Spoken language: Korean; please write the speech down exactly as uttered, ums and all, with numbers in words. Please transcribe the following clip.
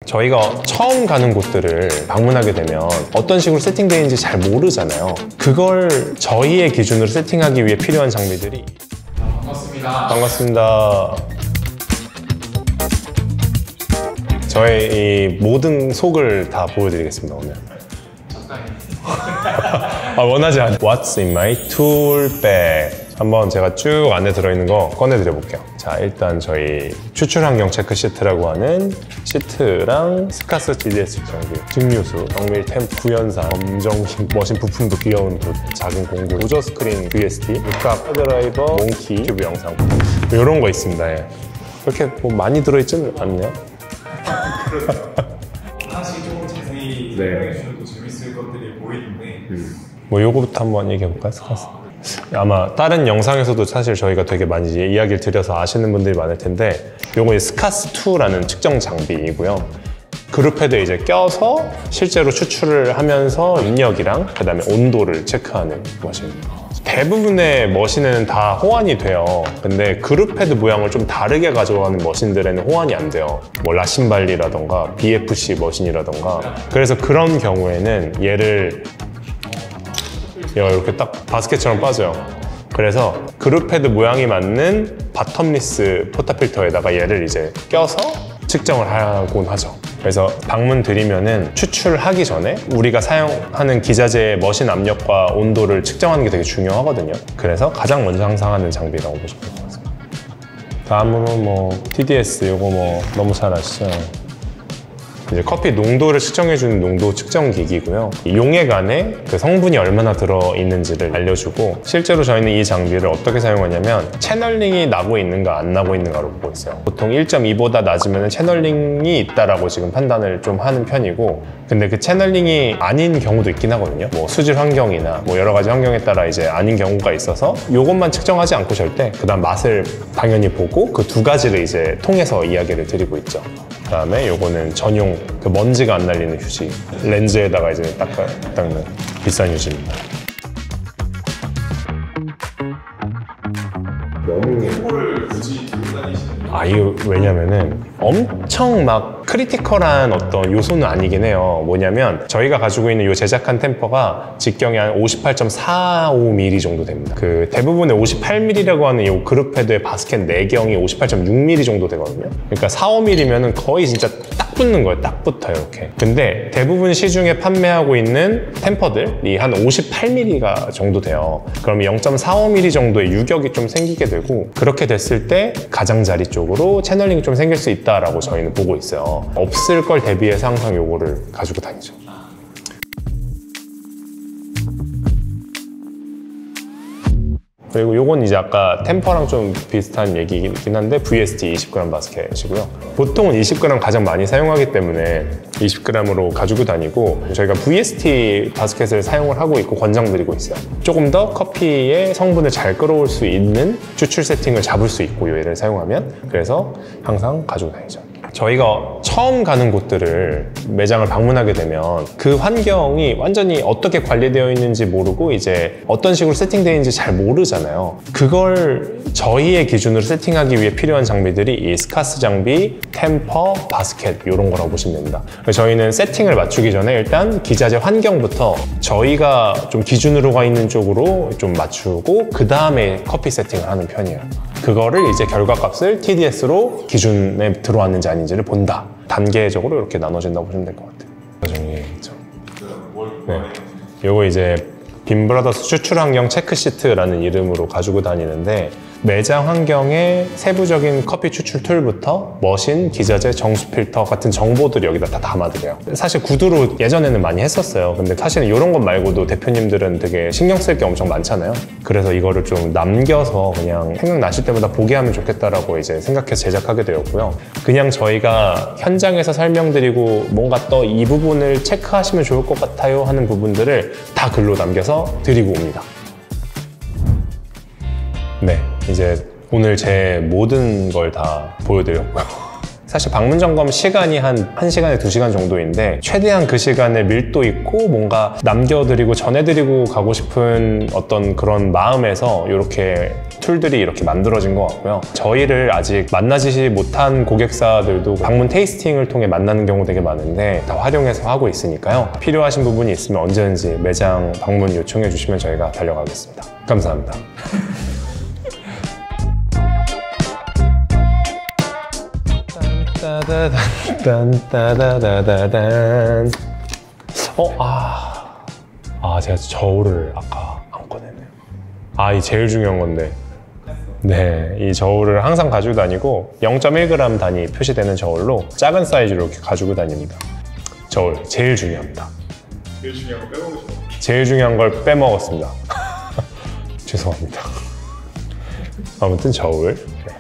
저희가 처음 가는 곳들을 방문하게 되면 어떤 식으로 세팅되어 있는지 잘 모르잖아요. 그걸 저희의 기준으로 세팅하기 위해 필요한 장비들이. 반갑습니다. 반갑습니다. 저의 이 모든 속을 다 보여드리겠습니다, 오늘. 적당히. 아, 원하지 않아요. What's in my tool bag? 한번 제가 쭉 안에 들어있는 거 꺼내드려 볼게요. 자, 일단 저희 추출 환경 체크 시트라고 하는 시트랑 스카스 티디에스 장비, 증류수, 정밀 템프, 구현상, 검정 머신 부품도 귀여운 그 작은 공구, 우저 스크린 브이에스티, 육각, 드라이버, 몽키, 튜브 영상 이런 거 있습니다. 예. 그렇게 뭐 많이 들어있지는 않네요. 하나씩 조금 자세히 네. 설명해 주셔도 재밌을 것들이 보이는데 음. 뭐 요거부터 한번 얘기해 볼까요? 스카스. 아마 다른 영상에서도 사실 저희가 되게 많이 이야기를 드려서 아시는 분들이 많을 텐데, 요거 스카스 투라는 측정 장비이고요. 그룹 패드에 이제 껴서 실제로 추출을 하면서 입력이랑 그 다음에 온도를 체크하는 머신입니다. 대부분의 머신에는 다 호환이 돼요. 근데 그룹 패드 모양을 좀 다르게 가져가는 머신들에는 호환이 안 돼요. 뭐 라신발리라던가 비에프씨 머신이라던가. 그래서 그런 경우에는 얘를 얘가 이렇게 딱 바스켓처럼 빠져요. 그래서 그룹 패드 모양이 맞는 바텀리스 포타필터에다가 얘를 이제 껴서 측정을 하곤 하죠. 그래서 방문 드리면은 추출하기 전에 우리가 사용하는 기자재의 머신 압력과 온도를 측정하는 게 되게 중요하거든요. 그래서 가장 먼저 항상 하는 장비라고 보시면 될 것 같습니다. 다음으로 뭐 티디에스, 이거 뭐 너무 잘 아시죠? 이제 커피 농도를 측정해주는 농도 측정 기기고요. 용액 안에 그 성분이 얼마나 들어있는지를 알려주고, 실제로 저희는 이 장비를 어떻게 사용하냐면 채널링이 나고 있는가 안 나고 있는가로 보고 있어요. 보통 일 점 이보다 낮으면 채널링이 있다라고 지금 판단을 좀 하는 편이고, 근데 그 채널링이 아닌 경우도 있긴 하거든요. 뭐 수질 환경이나 뭐 여러 가지 환경에 따라 이제 아닌 경우가 있어서 이것만 측정하지 않고 절대 그 다음 맛을 당연히 보고 그 두 가지를 이제 통해서 이야기를 드리고 있죠. 그 다음에 요거는 전용 그 먼지가 안 날리는 휴지, 렌즈에다가 이제 닦아, 닦는 비싼 휴지입니다. 너무 이거를 굳이 들고 다니시는 아, 이거 왜냐면은 엄청 막 크리티컬한 어떤 요소는 아니긴 해요. 뭐냐면 저희가 가지고 있는 이 제작한 템퍼가 직경이 한 오십팔 점 사오 밀리미터 정도 됩니다. 그 대부분의 오십팔 밀리미터라고 하는 이 그룹 패드의 바스켓 내경이 오십팔 점 육 밀리미터 정도 되거든요. 그러니까 사, 오 밀리미터면은 거의 진짜 딱 붙는 거예요. 딱 붙어요, 이렇게. 근데 대부분 시중에 판매하고 있는 템퍼들이 한 오십팔 밀리미터 정도 돼요. 그럼 영 점 사오 밀리미터 정도의 유격이 좀 생기게 되고, 그렇게 됐을 때 가장자리 쪽으로 채널링이 좀 생길 수 있다라고 저희는 보고 있어요. 없을 걸 대비해서 항상 요거를 가지고 다니죠. 그리고 요건 이제 아까 템퍼랑 좀 비슷한 얘기이긴 한데 브이에스티 이십 그램 바스켓이고요. 보통은 이십 그램 가장 많이 사용하기 때문에 이십 그램으로 가지고 다니고, 저희가 브이에스티 바스켓을 사용을 하고 있고 권장드리고 있어요. 조금 더 커피의 성분을 잘 끌어올 수 있는 추출 세팅을 잡을 수 있고, 얘를 사용하면. 그래서 항상 가지고 다니죠. 저희가 처음 가는 곳들을 매장을 방문하게 되면 그 환경이 완전히 어떻게 관리되어 있는지 모르고 이제 어떤 식으로 세팅되어 있는지 잘 모르잖아요. 그걸 저희의 기준으로 세팅하기 위해 필요한 장비들이 이 스카스 장비, 템퍼, 바스켓 이런 거라고 보시면 됩니다. 저희는 세팅을 맞추기 전에 일단 기자재 환경부터 저희가 좀 기준으로 가 있는 쪽으로 좀 맞추고 그 다음에 커피 세팅을 하는 편이에요. 그거를 이제 결과값을 티디에스로 기준에 들어왔는지 아닌지를 본다. 단계적으로 이렇게 나눠진다고 보시면 될 것 같아요. 나중에 있죠. 네. 요거 이제 빔브라더스 추출 환경 체크 시트라는 이름으로 가지고 다니는데, 매장 환경의 세부적인 커피 추출 툴부터 머신, 기자재, 정수 필터 같은 정보들이 여기다 다 담아드려요. 사실 구두로 예전에는 많이 했었어요. 근데 사실은 이런 것 말고도 대표님들은 되게 신경 쓸 게 엄청 많잖아요. 그래서 이거를 좀 남겨서 그냥 생각나실 때마다 보게 하면 좋겠다라고 이제 생각해서 제작하게 되었고요. 그냥 저희가 현장에서 설명드리고 뭔가 또 이 부분을 체크하시면 좋을 것 같아요 하는 부분들을 다 글로 남겨서 드리고 옵니다. 네, 이제 오늘 제 모든 걸 다 보여드렸고요. 사실 방문 점검 시간이 한 1시간에 두 시간 정도인데 최대한 그 시간에 밀도 있고 뭔가 남겨드리고 전해드리고 가고 싶은 어떤 그런 마음에서 이렇게 툴들이 이렇게 만들어진 것 같고요. 저희를 아직 만나지 못한 고객사들도 방문 테이스팅을 통해 만나는 경우 되게 많은데 다 활용해서 하고 있으니까요. 필요하신 부분이 있으면 언제든지 매장 방문 요청해 주시면 저희가 달려가겠습니다. 감사합니다. 딴따다단따다다다단. 어, 아, 아 제가 저울을 아까 안 꺼냈네요. 아, 이 제일 중요한 건데. 네, 이 저울을 항상 가지고 다니고 영 점 일 그램 단위 표시되는 저울로 작은 사이즈로 이렇게 가지고 다닙니다. 저울 제일 중요합니다. 제일 중요한 거 빼먹으시면 제일 중요한 걸 빼먹었습니다. 죄송합니다. 아무튼 저울. 네.